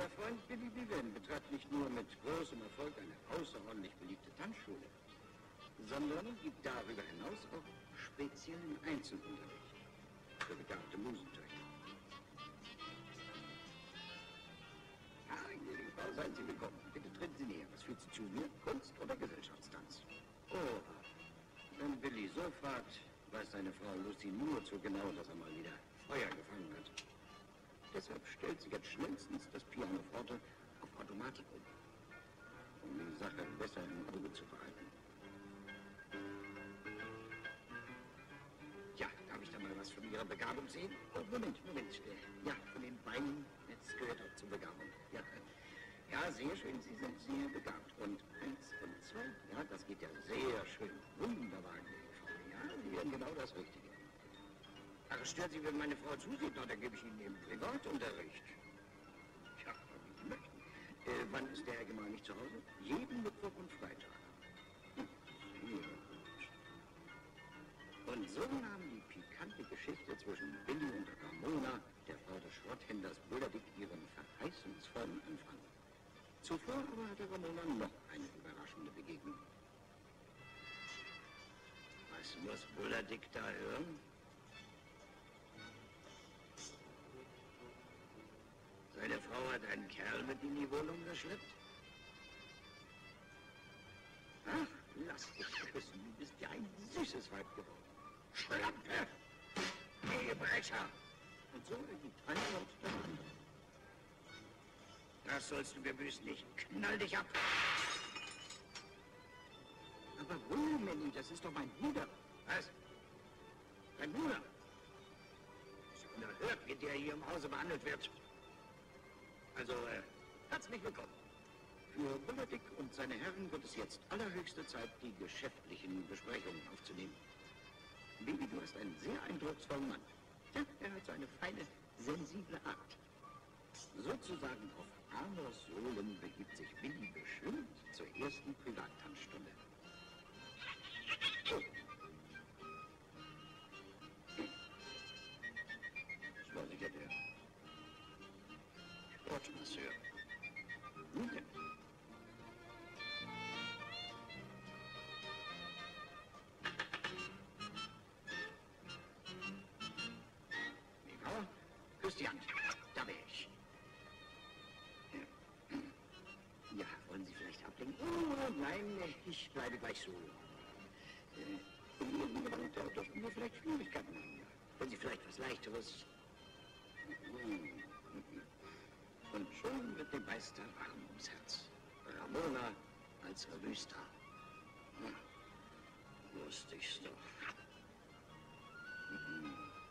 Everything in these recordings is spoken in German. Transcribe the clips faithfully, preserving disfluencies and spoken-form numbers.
Ihr Freund Billy Vivian betreibt nicht nur mit großem Erfolg eine außerordentlich beliebte Tanzschule, sondern gibt darüber hinaus auch speziellen Einzelunterricht für begabte Musentöchter. Ah, gnädige Frau, seien Sie willkommen. Bitte treten Sie näher. Was führt Sie zu mir? Kunst oder Gesellschaftstanz? Oh, wenn Billy so fragt, weiß seine Frau Lucy nur zu genau, dass er mal wieder Feuer gefangen hat. Deshalb stellt sie jetzt schnellstens das Pianoforte auf Automatik um, um die Sache besser im Auge zu behalten. Ja, darf ich da mal was von Ihrer Begabung sehen? Oh, Moment, Moment. Ja, von den Beinen, jetzt gehört auch zur Begabung. Ja, ja, sehr schön, Sie sind sehr begabt. Und eins und zwei, ja, das geht ja sehr schön. Wunderbar, gnädige Frau. Ja, Sie werden genau das Richtige. Ach, stört Sie, wenn meine Frau zusieht? Na, dann gebe ich Ihnen eben Privatunterricht. Ja, wie Sie möchten. Äh, wann ist der Herr Gemahl nicht zu Hause? Jeden Mittwoch und Freitag. Hm, sehr gut. Und so nahm die pikante Geschichte zwischen Billy und Ramona, der Frau des Schrotthändlers Bullerdick, ihren verheißungsvollen Anfang. Zuvor aber hatte Ramona noch eine überraschende Begegnung. Was muss Bullerdick da hören? Seine Frau hat einen Kerl mit in die Wohnung geschleppt? Ach, lass dich küssen, du bist ja ein süßes Weib geworden. Schlampe! Ehebrecher! Und so ergibt ein Wort das andere. Das sollst du mir büßen nicht. Knall dich ab! Aber Ruhe, Manny, das ist doch mein Bruder. Was? Dein Bruder? Ist ja unerhört, wie der hier im Hause behandelt wird. Also, äh, herzlich willkommen. Für Bullerdick und seine Herren wird es jetzt allerhöchste Zeit, die geschäftlichen Besprechungen aufzunehmen. Billy, du hast einen sehr eindrucksvollen Mann. Ja, er hat so eine feine, sensible Art. Sozusagen auf Amors Sohlen begibt sich Billy bestimmt zur ersten Privattanzstunde. Oh. Das war sicher der Sportmasseur. Nun denn. Eva, küss die Hand. Da wäre ich. Ja, wollen Sie vielleicht ablenken? Oh, nein, ich bleibe gleich so. Äh, da dürften wir vielleicht Schwierigkeiten haben. Wenn Sie vielleicht was Leichteres... Und schon wird dem Meister warm ums Herz. Ramona als Revue-Star. Hm. Wusste ich's doch. Mhm.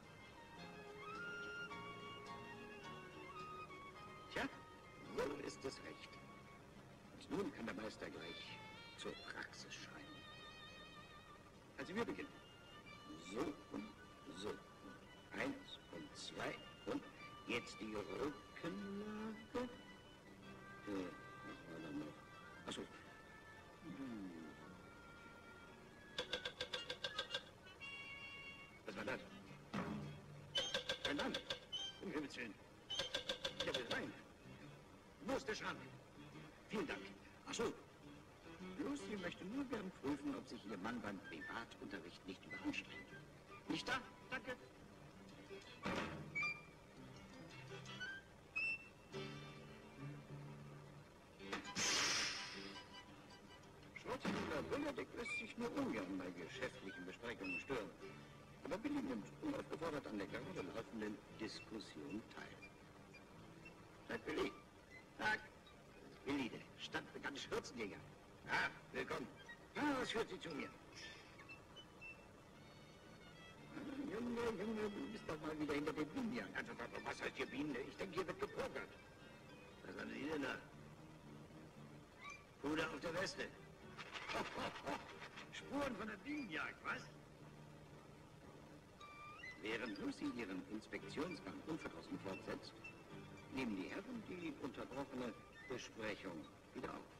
Tja, so ist es recht. Und nun kann der Meister gleich zur Praxis schreien. Also wir beginnen. So und so. Und eins und zwei und jetzt die Rückenlage. Äh, was war da noch? Achso. Hm. Was war das? Ein Mann. Um Himmels Willen. Der will rein. Wo ist der Schrank? Vielen Dank. Achso. Lucy möchte nur gern prüfen, ob sich ihr Mann beim Privatunterricht nicht überanstrengt. Nicht da? Danke. Schrotthändler Bullerdick lässt sich nur ungern bei geschäftlichen Besprechungen stören. Aber Billy nimmt unaufgefordert an der gerade laufenden Diskussion teil. Tag, Billy. Tag. Billy, der stadtbekannte Schürzenjäger. Ah, willkommen. Ah, was führt Sie zu mir? Ah, Junge, Junge, du bist doch mal wieder hinter den Bienen. Also, was heißt hier Bienen? Ich denke, hier wird gepokert. Was haben Sie denn da? Puder auf der Weste. Ho, ho, ho. Spuren von der Bienenjagd, was? Während Lucy ihren Inspektionsgang unverdrossen fortsetzt, nehmen die Herren die unterbrochene Besprechung wieder auf.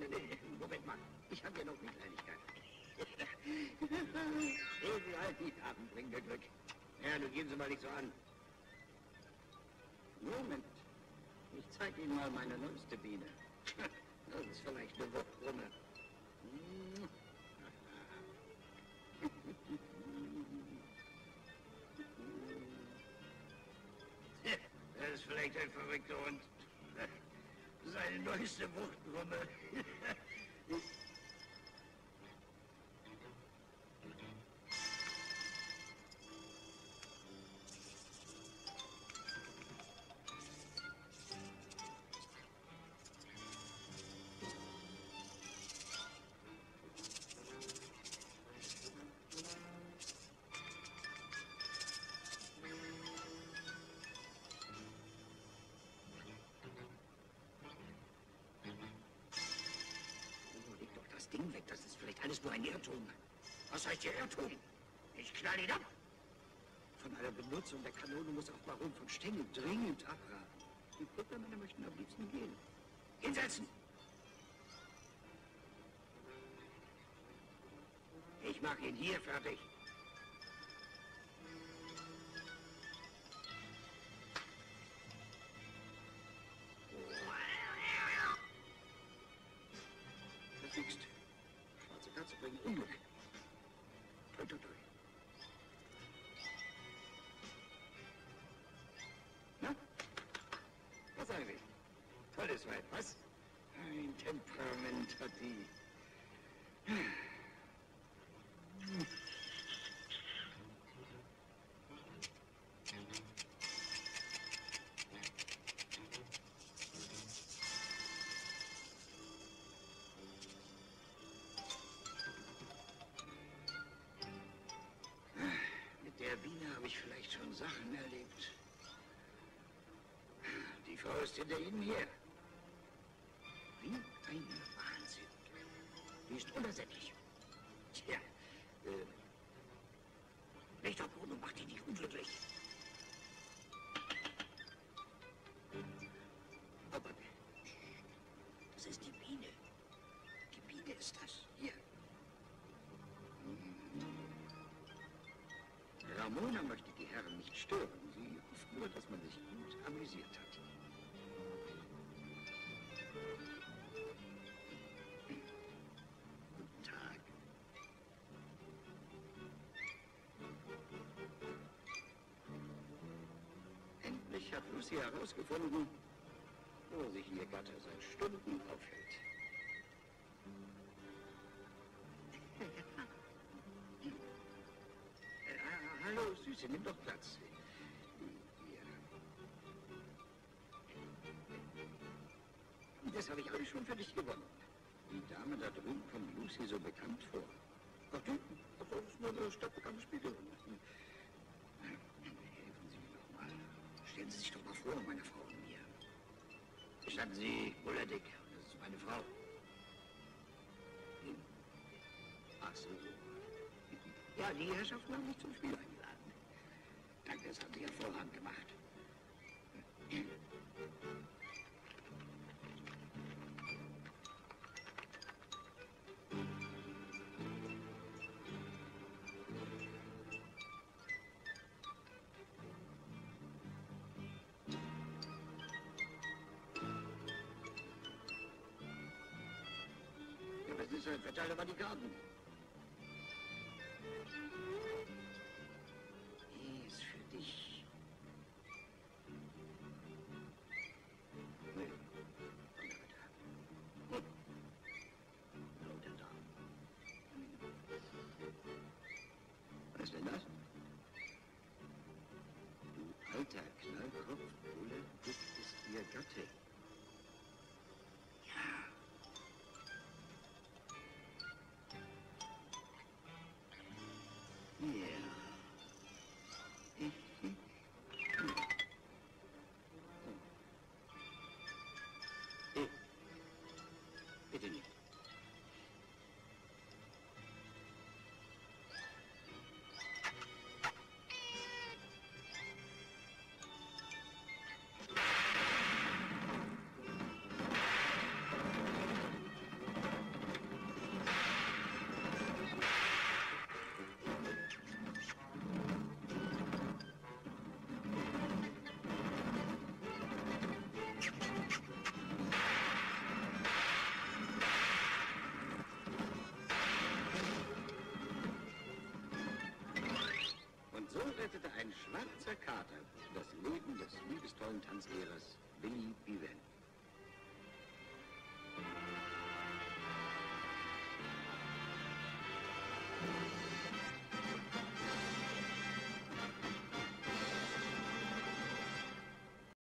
Nee, nee, Moment mal. Ich habe ja noch eine Kleinigkeit. Egal, die Abend bringen mir Glück. Ja, nun geben Sie mal nicht so an. Moment. Ich zeige Ihnen mal meine neueste Biene. Das ist vielleicht eine Wuchtbrumme. Das ist vielleicht ein verrückter Hund. Seine neueste Wuchtbrumme. Ding weg, das ist vielleicht alles nur ein Irrtum. Was heißt hier Irrtum? Ich knall ihn ab. Von einer Benutzung der Kanone muss auch Baron von Stengel dringend abraten. Die Futtermänner möchten am liebsten gehen. Hinsetzen! Ich mache ihn hier fertig. Verflixt. Schwarze Katze bringen Unglück. Toi, toi, toi. Na? Was sagen Sie? Tolles Weib, was? Ein Temperament hat die. Mit der Biene habe ich vielleicht schon Sachen erlebt. Die Frau ist hinter Ihnen her. Wie ein Wahnsinn. Die ist unersättlich. Tja, äh, Licht auf Boden und macht die nicht unglücklich. Aber, das ist die Biene. Die Biene ist das. Hier. Ramona möchte die Herren nicht stören. Sie hofft nur, dass man sich gut amüsiert hat. Guten Tag. Endlich hat Lucy herausgefunden, wo sich ihr Gatte seit Stunden aufhält. äh, hallo, Süße, nimm doch Platz. Hier. Das habe ich alles schon für dich gewonnen. Die Dame da drüben kommt Lucy so bekannt vor. Ach du, das ist nur eine stadtbekannte Spielerin. Helfen Sie mir doch mal. Stellen Sie sich doch mal vor, meine Frau und mir. Gestatten Sie, Bullerdick, das ist meine Frau. Hm? Ach so. Ja, die Herrschaften haben mich zum Spiel eingeladen. Danke, das haben Sie hervorragend gemacht. Ja, was ist das? Verteile mal die Karten. Die ist für dich. Nee. Hm. Lauter da. Was ist denn das? Du alter Knallkopf, Bulle, das ist ihr Gatte. Ja. Ja. Hey, bitte nicht. rettete ein schwarzer Kater das Leben des liebestollen Tanzlehrers Billy Vivent.